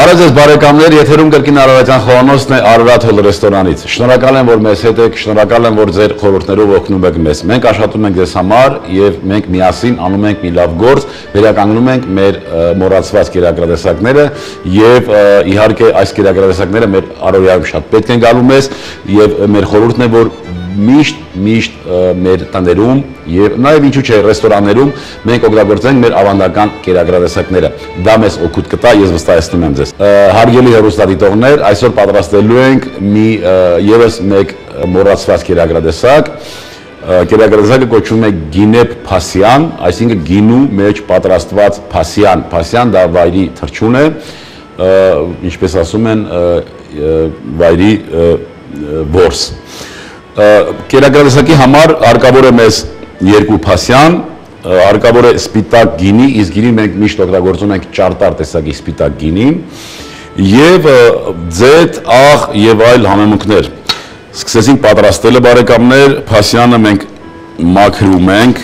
Բարև ձեզ բարեկամներ, եթերում կրկին Արարատյան խոհանոցն է Արարատ հոլ ռեստորանից։ Շնորհակալ եմ, որ մեզ հետ եք, շնորհակալ եմ, որ ձեր խորհուրդներով օգնում եք մեզ։ Մենք աշխատում ենք ձեզ համար եւ մենք միասին անում ենք մի լավ գործ, վերականգնում ենք մեր մոռացված կերակրատեսակները եւ իհարկե այս կերակրատեսակները մեր առօրյայում շատ պետք են գալու մեզ եւ մեր խորհուրդն է, որ միշտ մեր տներում եւ նաեւ ինչու՞ չէ ռեստորաններում մենք օգտագործենք մեր ավանդական կերակրատեսակները։ Դա մեզ օգուտ կտա, ես վստահեցնում եմ ձեզ։ Հարգելի հեռուստադիտողներ, այսօր պատրաստելու ենք մի եւս մեկ մոռացված կերակրատեսակ։ Կերակրատեսակը կոչվում է գինեպ փասյան, այսինքն գինու մեջ պատրաստված փասյան։ Փասյան դա վայրի թռչուն է, ինչպես ասում են, վայրի որս։ Կերակրատեսակի համար հարկավոր է մեզ երկու փասյան, հարկավոր է սպիտակ գինի, իսկ գինին մենք միշտ օգտագործում ենք ճարտար տեսակի սպիտակ գինի եւ ձեթ, աղ եւ այլ համեմունքներ։ Սկսեցինք պատրաստելը բարեկամներ, փասյանը մենք մաքրում ենք,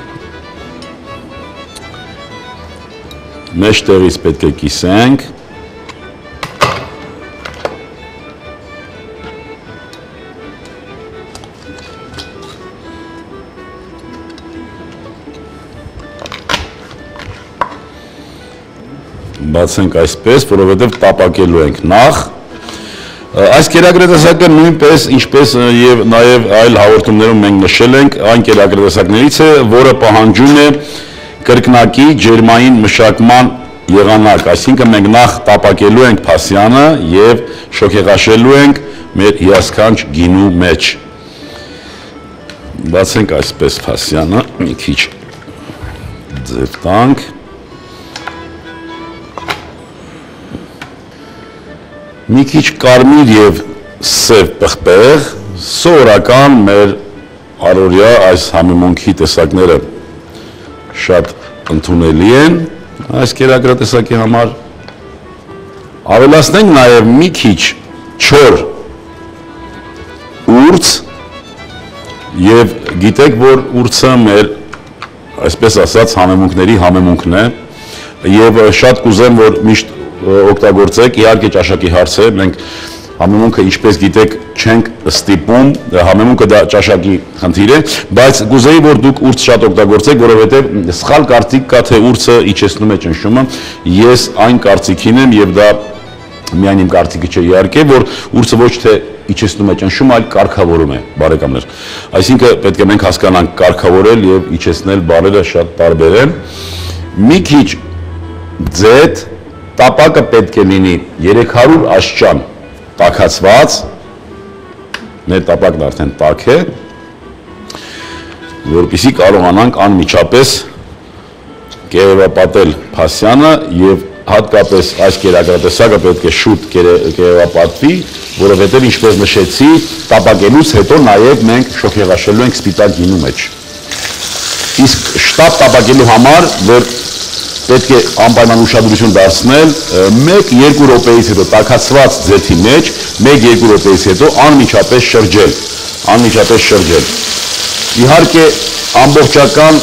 մեջտեղից պետք է կիսենք, բացենք այսպես, որովհետև տապակելու ենք նախ։ Այս կերակրատեսակը նույնպես, ինչպես եւ նաեւ այլ հաղորդումներում մենք նշել ենք, այն կերակրատեսակներից է, որը պահանջում է կրկնակի ջերմային մշակման եղանակ, այսինքն մենք նախ տապակելու ենք փասյանը եւ շոգեղաշելու ենք մեր հիասքանչ գինու մեջ։ Բացենք այսպես փասյանը, մի քիչ ձև տանք։ Մի քիչ կարմիր եւ սև պղպեղ, սովորական մեր առօրյա այս համեմունքի տեսակները շատ ընդունելի են այս կերակրատեսակի համար։ Ավելացնենք նաեւ մի քիչ չոր ուրց եւ գիտեք, որ ուրցը մեր այսպես ասած համեմունքների համեմունքն է եւ շատ կուզեմ, որ միշտ օգտագործեք, իհարկե ճաշակի հարց է, մենք համեմունքը ինչպես գիտեք չենք ստիպում, համեմունքը դա ճաշակի խնդիր է, բայց կուզեի, որ դուք ուրց շատ օգտագործեք, որովհետև սխալ կարծիք կա, թե ուրցը իջեցնում է ճնշումը, ես այն կարծիքին եմ եւ դա միայն իմ կարծիքը չէ իհարկե, որ ուրցը ոչ թե իջեցնում է ճնշումը, այլ կարգավորում է, բարեկամներ։ Այսինքն պետք է մենք հասկանանք կարգավորել եւ իջեցնել բառերը շատ տարբեր են։ Մի քիչ ձեթ տապակը պետք է լինի 300 աստիճան տաքացված, մեր տապակն արդեն տաք է, որպեսզի կարողանանք անմիջապես կերևապատել փասյանը եւ հատկապես այս կերակրատեսակը պետք է շուտ կերևապատվի, որովհետեւ ինչպես նշեցի, տապակելուց հետո նաեւ մենք շոգեղաշելու ենք սպիտակ գինու մեջ։ Իսկ շտապ տապակելու համար, որ պետք է անպայման ուշադրություն դարձնել 1-2 րոպեից հետո տաքացված ձեթի մեջ 1-2 րոպեից հետո անմիջապես շրջել։ Իհարկե ամբողջական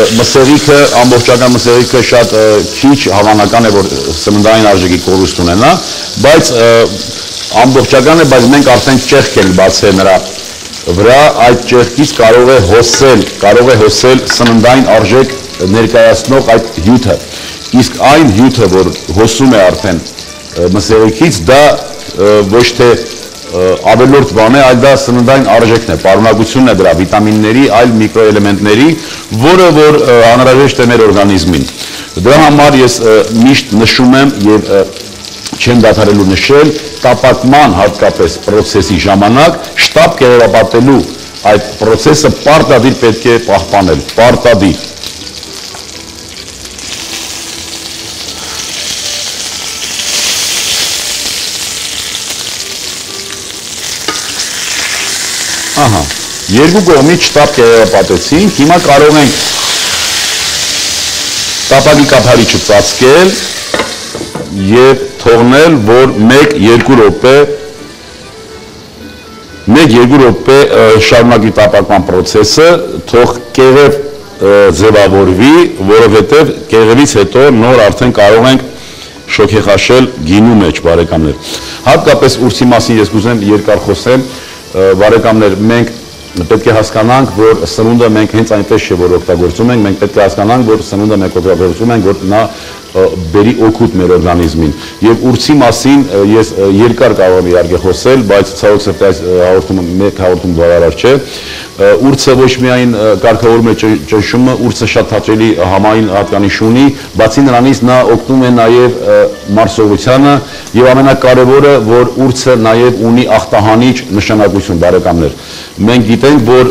մսեղիկը շատ քիչ հավանական է, որ սննդային արժեքի կորուստ ունենա, բայց ամբողջական է, բայց մենք արդեն ճեղք ենք բացել նրա վրա, այդ ճեղքից կարող է հոսել սննդային արժեք ներկայացնող այդ հյութը, իսկ այն հյութը, որ հոսում է արդեն մսեղիկից, դա ոչ թե ավելորդ բան է, այլ դա սննդային արժեքն է, պարունակությունն է դրա վիտամինների, այլ միկրոէլեմենտների, որը որ անհրաժեշտ է մեր օրգանիզմին։ Դրա համար ես միշտ նշում եմ եւ չեմ դադարելու նշել, տապակման հատկապես պրոցեսի ժամանակ շտապ կերևապատելու այդ պրոցեսը պարտադիր պետք է պահպանել, պարտադիր։ Ահա, երկու կողմից շտապ կերևապատեցինք, հիմա կարող ենք տապակի կափարիչը ծածկել եւ թողնել, որ 1-2 րոպե շարունակի տապակման պրոցեսը, թող կեղև ձևավորվի, որովհետեւ կեղևից հետո նոր արդեն կարող ենք շոքեխաշել գինու մեջ, բարեկամներ։ Հատկապես ուրցի մասին ես կուզեմ երկար խոսեմ, բարեկամներ, մենք պետք է հասկանանք, որ սնունդը մենք հենց այնպես չէ, որ օգտագործում ենք, մենք պետք է հասկանանք, որ սնունդը մենք օգտագործում ենք, որ նա բերի օգուտ մեր օրգանիզմին։ Եվ ուրցի մասին ես երկար կարող եմ իհարկե խոսել, բայց ցավոք սրտի այս հաղորդումը մեկ հաղորդում բավարար չէ։ Ուրցը ոչ միայն կարգավորում է ճնշումը, ուրցը շատ հաճելի համային հատկանիշ ունի, բացի նրանից նա օգնում է նաև մարսողությանը եւ ամենակարևորը, որ ուրցը նաև ունի ախտահանիչ նշանակություն, բարեկամներ։ Մենք գիտենք, որ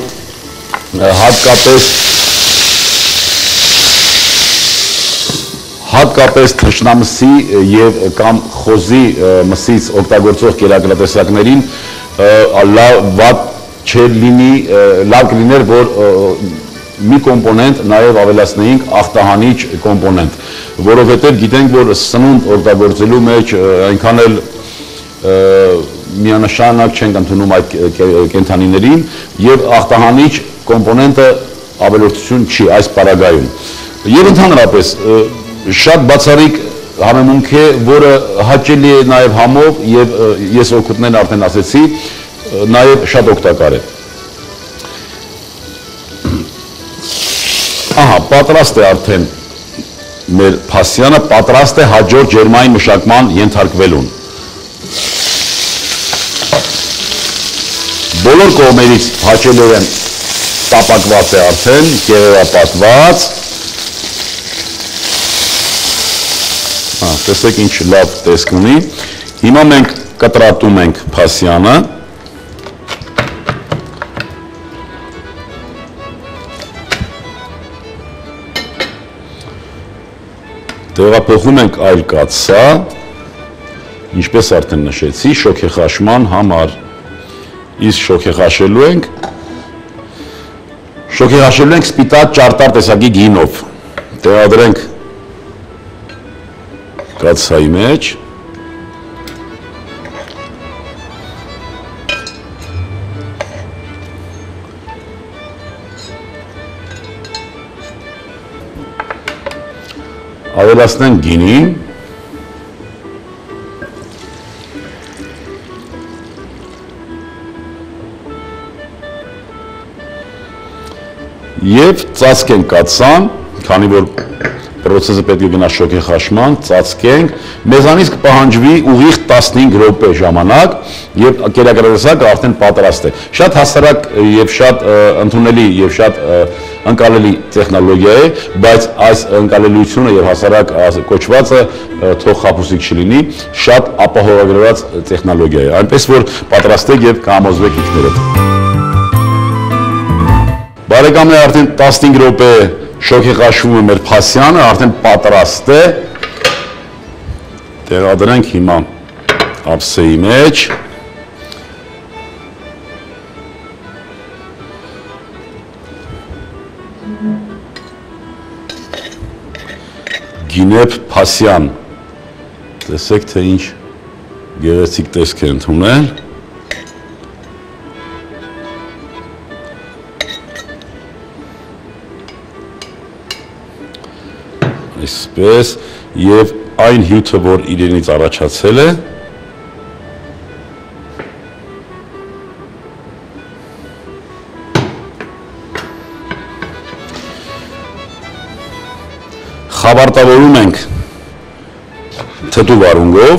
հատկապես թշնամսի եւ կամ խոզի մսից օգտագործող կերակրատեսակներին լավ կլիներ, որ մի կոմպոնենտ նաև ավելացնեինք ախտահանիչ կոմպոնենտ, որովհետև գիտենք, որ սնունդ օգտագործելու մեջ այնքան էլ միանշանակ չենք ընդունում այդ կենդանիներին եւ ախտահանիչ կոմպոնենտը ավելորդություն չի այս պարագայում։ Եվ ընդհանրապես շատ բացառիկ համեմունք է, որը հաճելի է նաև համով եւ ես օգուտներն արդեն ասեցի, նաև շատ օգտակար է։ Ահա, պատրաստ է արդեն մեր փասյանը, պատրաստ է հաջորդ ջերմային մշակման ենթարկվելուն։ Բոլոր կողմերից հաճելիորեն տապակված է արդեն, կեղևապատված։ Տեսեք ինչ լավ տեսք ունի։ Հիմա մենք կտրատում ենք փասյանը։ Տեղափոխում ենք այլ կաթսա, ինչպես արդեն նշեցի, շոքեխաշման համար։ Իսկ շոքեխաշելու ենք սպիտակ ճարտար տեսակի գինով։ Տեղադրենք կաթսայի մեջ։ Ավելացնենք գինին։ Եվ ծածկենք կաթսան, քանի որ պրոցեսը պետք է գնա շոքեխաշման, ծածկենք, մեզանից կպահանջվի ուղիղ 15 րոպե ժամանակ եւ կերակրատեսակը արդեն պատրաստ է։ Շատ հասարակ եւ շատ ընդունելի եւ շատ ընկալելի տեխնոլոգիա է, բայց այս ընկալելիությունը եւ հասարակ կոչվածը թող խաբուսիկ չլինի, շատ ապահովագրված տեխնոլոգիա է, այնպես որ պատրաստեք եւ կհամոզվեք ինքներդ։ Բարեկամներ, արդեն 15 րոպե շոքեխաշվում է մեր փասյանը, արդեն պատրաստ է։ Տեղադրենք հիմա ափսեի մեջ։ Գինեփ փասյան։ Տեսեք, թե ինչ գեղեցիկ տեսք է ընդունել։ Այսպես, եւ այն հյութը, որ իրենից առաջացել է, խաբարտավորում ենք թթու վարունգով,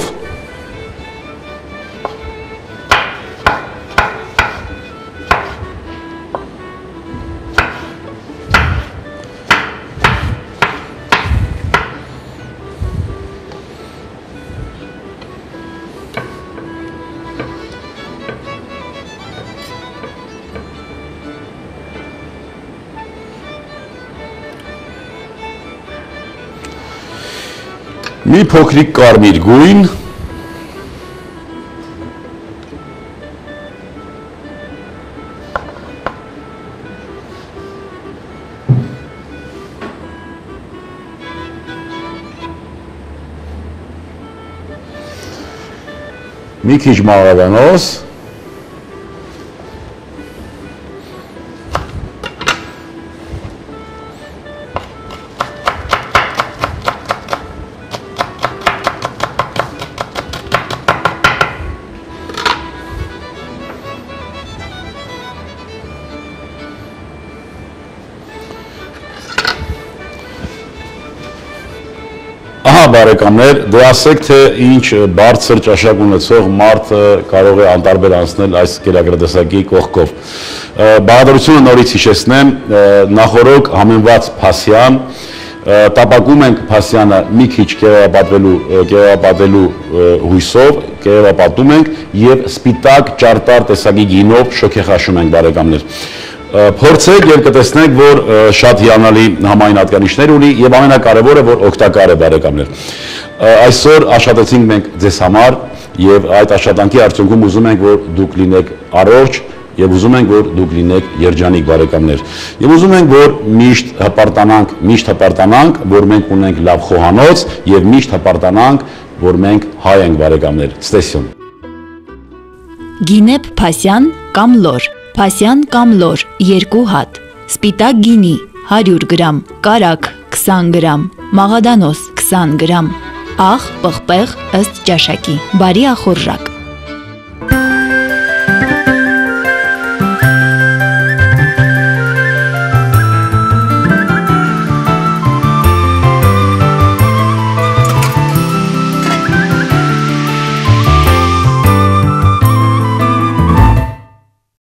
մի փոքրիկ կարմիր գույն, մի քիչ մաղավանոց, բարեկամներ, դե ասեք թե ինչ բարձր ճաշակ ունեցող մարդ կարող է անտարբեր անցնել այս գերագրատեսակի կողքով։ Բաղադրությունը նորից հիշեցնեմ, նախորոք համեմված Փասյան, տապակում ենք Փասյանը մի քիչ կերևապատելու հույսով, կերևապատում ենք եւ սպիտակ ճարտար տեսակի գինով շոգեխաշում ենք բարեկամներ։ Փորձեք եւ կտեսնեք, որ շատ հիանալի համային հատկանիշներ ունի եւ ամենակարևորը, որ օգտակար է բարեկամներ։ Այսօր աշխատեցինք մենք ձեզ համար եւ այդ աշխատանքի արդյունքում ուզում ենք, որ դուք լինեք առողջ եւ ուզում ենք, որ դուք լինեք երջանիկ բարեկամներ։ Եվ ուզում ենք, որ միշտ հպարտանանք, որ մենք ունենք լավ խոհանոց եւ միշտ հպարտանանք, որ մենք հայ ենք բարեկամներ։ Ցտեսյուն։ Գինեպ Փասյան կամ լոր, Փասյան կամ լոր 2 հատ, սպիտակ գինի 100 գրամ, կարագ 20 գրամ, մաղադանոս 20 գրամ, աղ, պղպեղ ըստ ճաշակի, բարի ախորժակ։